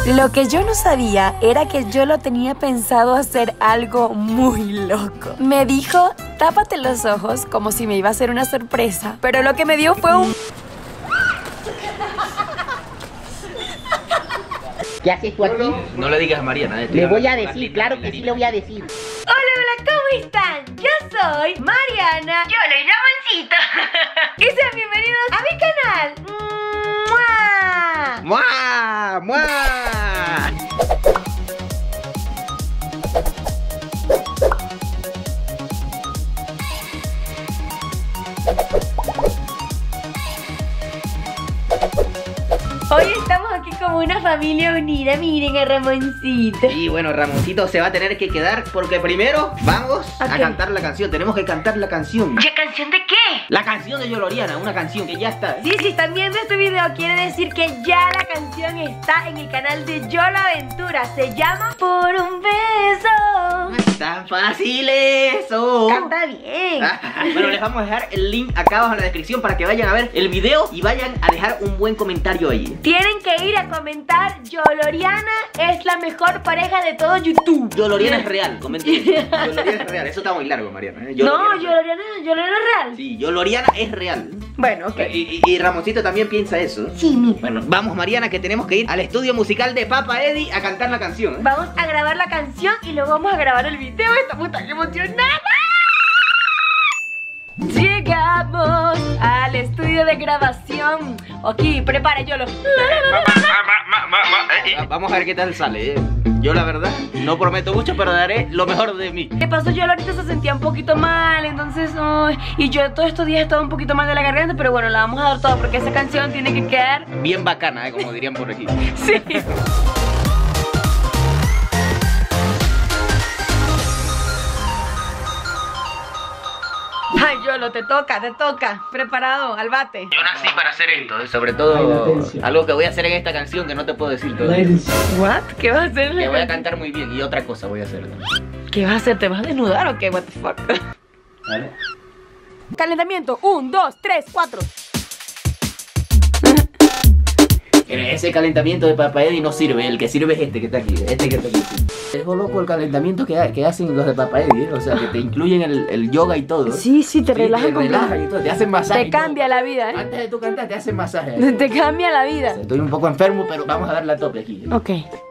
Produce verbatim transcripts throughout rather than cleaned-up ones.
Lo que yo no sabía era que yo lo tenía pensado hacer algo muy loco. Me dijo, tápate los ojos como si me iba a hacer una sorpresa, pero lo que me dio fue un... ¿Qué haces tú aquí? No le digas a Mariana. Eh, le voy a decir, claro que sí le voy a decir. Hola, hola, ¿cómo están? Yo soy Mariana. Yo soy Ramoncito. Y sean bienvenidos a mi canal. ¡Mua! ¡Mua! ¡Mua! Hoy estamos aquí como una familia unida. Miren a Ramoncito. Y bueno, Ramoncito se va a tener que quedar porque primero vamos ¿A a qué? cantar la canción. Tenemos que cantar la canción. ¿Ya canción de qué? La canción de Yoloriana, una canción que ya está. Sí, si están viendo este video quiere decir que ya la canción está en el canal de Yolo Aventura. Se llama Por un beso. No es tan fácil eso. Canta bien. Bueno, les vamos a dejar el link acá abajo en la descripción para que vayan a ver el video y vayan a dejar un buen comentario ahí. Tienen que ir a comentar, Yoloriana es la mejor pareja de todo YouTube. Yoloriana es real, comenten. Yoloriana es real, eso está muy largo, Mariana. ¿eh? No, Yoloriana es real. Yoloriana, Yoloriana es real. Sí, Yoloriana es real. Bueno, ok. Y, y, y Ramoncito también piensa eso. Sí, mi. Bueno, vamos, Mariana, que tenemos que ir al estudio musical de Papa Eddie a cantar la canción. ¿eh? Vamos a grabar la canción y luego vamos a grabar el video. Estamos tan emocionadas. Llegamos al estudio de grabación. Aquí, prepara, Yolo. Va- Vamos a ver qué tal sale. ¿eh? Yo la verdad no prometo mucho, pero daré lo mejor de mí. ¿Qué pasó? Yolo ahorita se sentía un poquito mal, entonces, ay, y yo todos estos días he estado un poquito mal de la garganta, pero bueno, la vamos a dar todo porque esa canción tiene que quedar Bien bacana, ¿eh? Como dirían por aquí. sí. Ay, Yolo, te toca, te toca. Preparado, al bate. Yo nací para hacer esto, ¿eh? Sobre todo algo que voy a hacer en esta canción que no te puedo decir todavía. ¿What? ¿Qué vas a hacer? Que voy a cantar muy bien y otra cosa voy a hacer. ¿Qué vas a hacer? ¿Te vas a desnudar o qué? What the fuck? ¿Vale? Calentamiento, un, dos, tres, cuatro. Ese calentamiento de Papa Eddie no sirve, el que sirve es este que está aquí, este que está aquí. Es loco el calentamiento que, ha- que hacen los de Papa Eddie, ¿eh? O sea, que te incluyen el, el yoga y todo. Sí, sí, te relajan te completo. relajan y todo, te hacen masaje. Te y todo. cambia la vida, ¿eh? Antes de tu cantar te hacen masaje. Te cambia la vida. Estoy un poco enfermo, pero vamos a darle a tope aquí. Ok.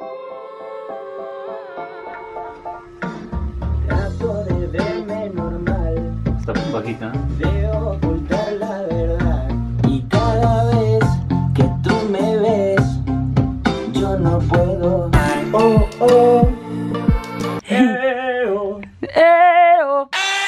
Trato de verme normal, Está un poquito, ¿no? de ocultar la verdad. Y cada vez que tú me ves, yo no puedo. Oh, oh. Eh, oh. Eo.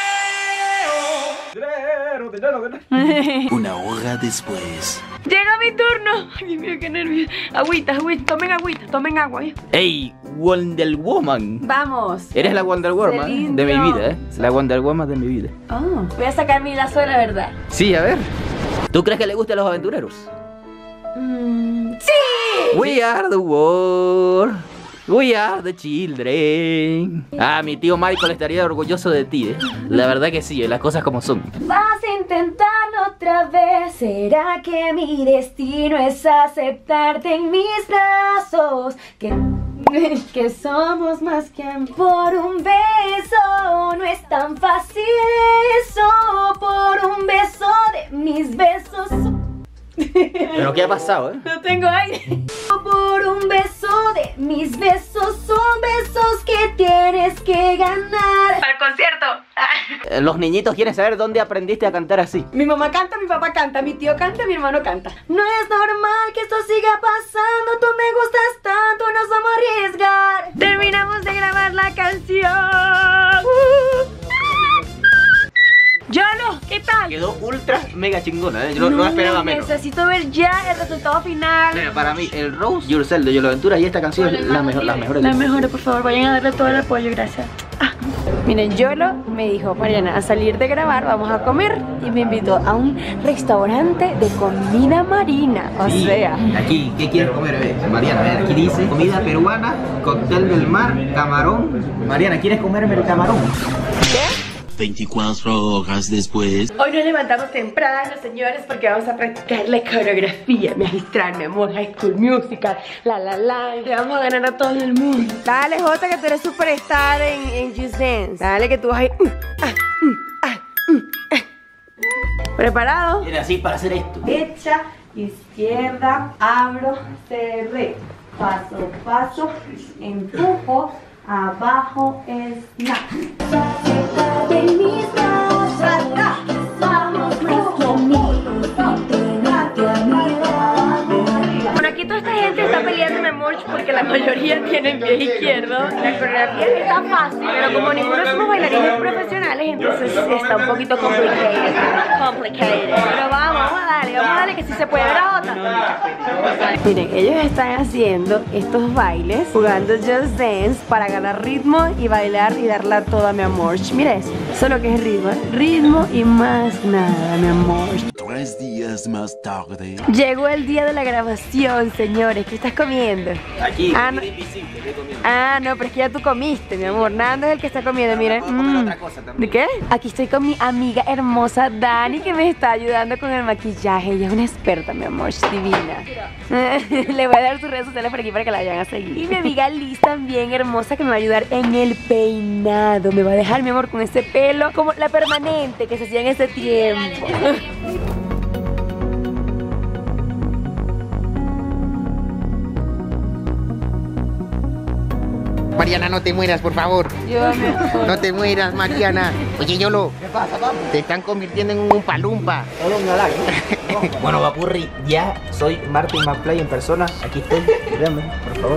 Una hora después. Llega mi turno. Ay, Dios mío, qué nervios. Agüita, agüita, tomen agüita, tomen agua. ¿eh? ¡Ey! Wonder Woman. Vamos. Eres la Wonder Woman lindo. de mi vida, ¿eh? La Wonder Woman de mi vida. Oh, voy a sacar mi lazo de la verdad. Sí, a ver. ¿Tú crees que le gusta a los aventureros? Mm, ¡sí! We are the world. We are the children. Ah, mi tío Michael estaría orgulloso de ti, ¿eh? La verdad que sí, las cosas como son. Vas a intentarlo otra vez. ¿Será que mi destino es aceptarte en mis brazos? Que, que somos más que por un beso. No es tan fácil eso. Por un beso de mis besos. ¿Pero qué ha pasado, eh? No tengo aire. Por un beso de mis besos. Son besos que tienes que ganar. Para el concierto. Eh, Los niñitos quieren saber dónde aprendiste a cantar así. Mi mamá canta, mi papá canta, mi tío canta, mi hermano canta. No es normal que esto siga pasando. Tú me gustas tanto, nos vamos a arriesgar. Terminamos de grabar la canción. Uh. Yolo, ¿qué tal? Quedó ultra mega chingona, ¿eh? Yo no, no esperaba menos. Necesito ver ya el resultado final. Mira, para mí, el Rose Yourself de Yolo Aventura y esta canción es la mejor, las mejores. Las mejores, por favor, vayan a darle todo el apoyo, gracias. Ah. Miren, Yolo me dijo, Mariana, a salir de grabar vamos a comer. Y me invitó a un restaurante de comida marina. O Sí, sea, aquí, ¿qué quieres comer? Ve, Mariana, a ver, aquí dice comida peruana, cóctel del mar, camarón. Mariana, ¿quieres comerme el camarón? ¿qué? veinticuatro horas después. Hoy nos levantamos temprano, señores, porque vamos a practicar la coreografía magistral, mi amor, High School Musical, la la la, y vamos a ganar a todo el mundo. Dale, Jota, que tú eres superstar en, en Just Dance. Dale, que tú vas ahí. Uh, ah, uh, ah, uh, ah. ¿Preparado? Era así para hacer esto. Derecha, izquierda, abro, cerré. Paso, paso, empujo, abajo, snap. En mis brazos, vamos más que amigos, tenerte a mi lado. Bueno, aquí toda esta gente está peleando, mi amor, porque la mayoría tienen pie izquierdo. La coreografía está fácil, pero como ninguno somos bailarines profesionales, entonces está un poquito complicated. Complicated. Pero vamos, vamos a darle, vamos a darle que sí se puede. Otra. Miren, ellos están haciendo estos bailes, jugando Just Dance para ganar ritmo y bailar y darla toda, mi amor. Mira eso, solo que es ritmo, ritmo y más nada, mi amor. Tres días más tarde. Llegó el día de la grabación, señores. ¿Qué estás comiendo? Aquí, ah, no. invisible, estoy comiendo. Ah, no, pero es que ya tú comiste, mi amor. Nando es el que está comiendo, miren. Mm. Otra cosa también. ¿De qué? Aquí estoy con mi amiga hermosa Dani, que me está ayudando con el maquillaje. Ella es una experta, mi amor, divina. Le voy a dar sus redes sociales por aquí para que la vayan a seguir. Y mi amiga Liz también hermosa, que me va a ayudar en el peinado. Me va a dejar, mi amor, con ese pelo como la permanente que se hacía en ese tiempo. Mariana, no te mueras, por favor. Yo me... No te mueras, Mariana. Oye, Yolo. ¿Qué pasa, papi? Te están convirtiendo en un palumpa. Bueno, Papurri, ya soy Martin McFly en persona. Aquí estoy, véanme, por favor.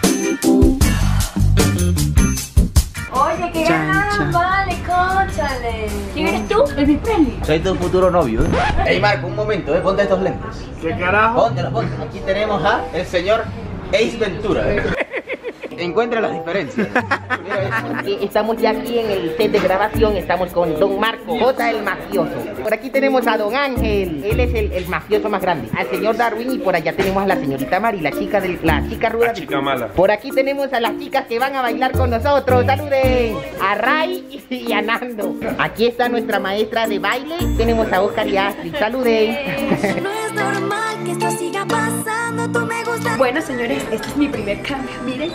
Oye, qué ganas, vale, cónchale. ¿Quién eres tú? Elvis Presley. Soy tu futuro novio, ¿eh? Ey, Marco, un momento, ¿eh? Ponte estos lentes. ¿Qué carajo? Póntelo, póntelo. Aquí tenemos a el señor Ace Ventura, ¿eh? Encuentra las diferencias. Eh, Estamos ya aquí en el set de grabación. Estamos con Don Marco, J el mafioso. Por aquí tenemos a Don Ángel. Él es el, el mafioso más grande. Al señor Darwin. Y por allá tenemos a la señorita Mari, la chica del, la chica ruda. La chica mala. Por aquí tenemos a las chicas que van a bailar con nosotros. Saluden. A Ray y a Nando. Aquí está nuestra maestra de baile. Tenemos a Oscar y a Astrid. Saluden. No es normal que esto siga pasando, tú me gustas. Bueno, señores, este es mi primer cambio, miren.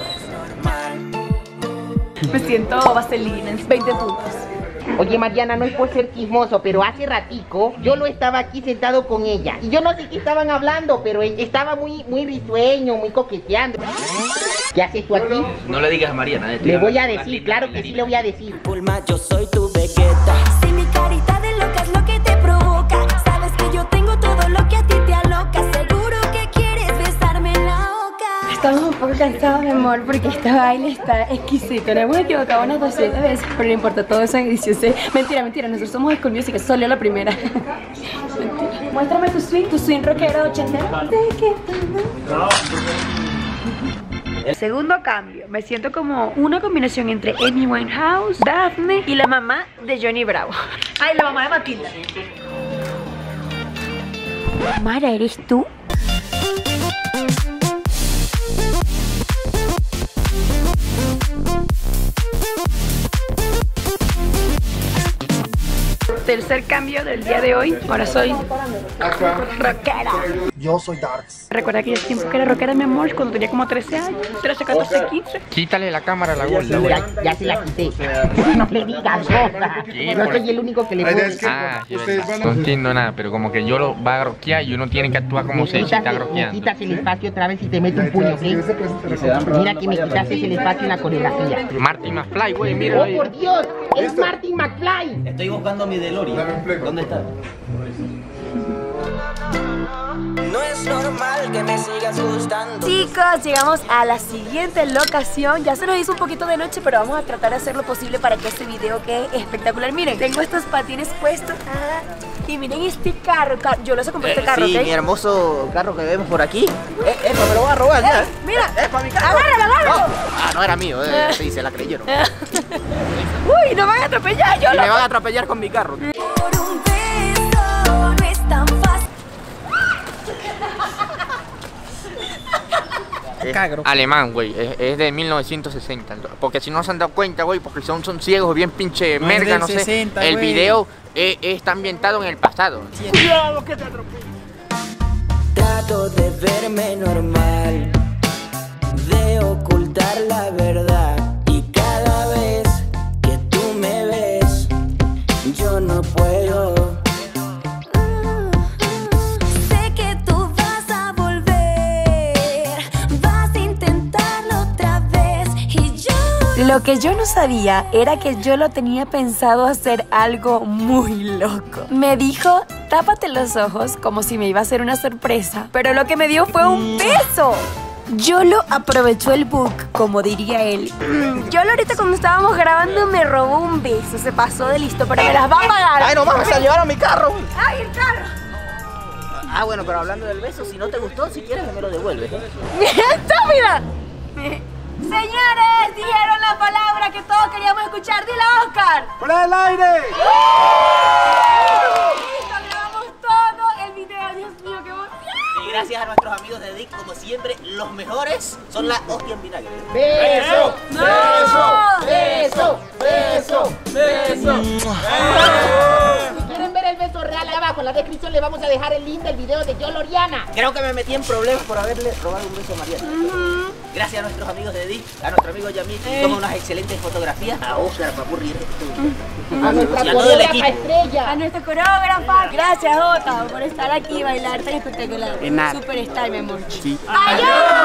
Me siento vaselina en veinte puntos. Oye, Mariana, no es por ser chismoso, pero hace ratico yo lo estaba aquí sentado con ella. Y yo no sé qué estaban hablando, pero ella estaba muy, muy risueño, muy coqueteando. ¿Qué haces tú aquí? No le digas a Mariana, ¿eh? Le voy a decir, claro que sí le voy a decir. Pulma, yo soy tu Vegeta. Si mi carita de loca es lo que te provoca, sabes que yo tengo todo lo que a ti te aloca. Seguro que quieres besarme en la boca. Estamos un poco cansados, mi amor, porque este baile está exquisito. Nos hemos equivocado unas doscientas veces, pero no importa, todo eso es delicioso. Mentira, mentira, nosotros somos High School Musical, solo la primera. Mentira. Muéstrame tu swing, tu swing rockero ochentero. El segundo cambio, me siento como una combinación entre Amy Winehouse, Daphne y la mamá de Johnny Bravo. Ay, la mamá de Matilda. Mara, ¿eres tú? Tercer cambio del día de hoy. Ahora soy rockera. Yo soy Darks. Recuerda que yo tiempo que era rockera, mi amor, cuando tenía como trece años, trece, catorce, quince. Quítale la cámara a la gorda, güey. Ya, ya se la quité. No le digas gorda. No soy el único que le puedo decir. Ah, sí, verdad. No entiendo nada, pero como que yo lo va a groquear y uno tiene que actuar como si está Me groqueando. quitas el espacio otra vez y te meto un puño, ¿ok? Mira que me quitaste el espacio en la coreografía. Martin McFly, güey, mira. ¡Oh, por Dios! ¡Es Martin McFly! Estoy buscando mi DeLorean. ¿Dónde está? No es normal que me sigas gustando. Chicos, llegamos a la siguiente locación. Ya se nos hizo un poquito de noche, pero vamos a tratar de hacer lo posible para que este video quede espectacular. Miren, tengo estos patines puestos. Ah, y miren este carro, car yo lo sé comprar este carro, Sí, ¿ok? mi hermoso carro que vemos por aquí. Eh, eh, me lo voy a robar ya. Eh, mira, Eh, para mi carro. agárralo, agárralo. No. Ah, no era mío, eh. Sí, se la creyeron. Uy, no van a atropellar, yo Y lo... me van a atropellar con mi carro. Por un beso no es tan fácil. Es alemán, güey. Es, es de mil novecientos sesenta. Porque si no se han dado cuenta, güey, porque son, son ciegos, bien pinche No, merga, es no del sé. sesenta, El güey. video eh, está ambientado en el pasado. Cuidado que te atropello. Trato de verme normal, de ocultar la verdad. Y cada vez que tú me ves, yo no puedo. Sé que tú vas a volver, vas a intentarlo otra vez y yo... Lo que yo no sabía era que yo lo tenía pensado hacer algo muy loco. Me dijo, tápate los ojos como si me iba a hacer una sorpresa, pero lo que me dio fue un beso. Yolo aprovechó el book, como diría él. Yolo ahorita cuando estábamos grabando me robó un beso, se pasó de listo, pero me las va a pagar. Ay, no mames, se llevaron mi carro. ¡Ay, el carro! Ah, bueno, pero hablando del beso, si no te gustó, si quieres me lo devuelves. ¿eh? ¡Estúpida! Señores, dijeron la palabra que todos queríamos escuchar. ¡Dile, Oscar! ¡Fuera del aire! Listo, grabamos todo el video. Dios mío, qué emoción. Y gracias a nuestros amigos de Dick, como siempre, los mejores son la hostia en vinagre. ¡Beso! ¡No! ¡Beso! ¡Beso! ¡Beso! Si quieren ver el beso real, ahí abajo en la descripción les vamos a dejar el link del video de Yolo Oriana. Creo que me metí en problemas por haberle robado un beso a Mariana. Gracias a nuestros amigos de Dick, a nuestro amigo Yamil, que toma unas excelentes fotografías, a Oscar Papurri, a nuestra coreógrafa estrella, A nuestra coreógrafa. Gracias, Jota, por estar aquí y bailar tan espectacular. De nada. Superstar, mi amor. Sí. ¡Adiós!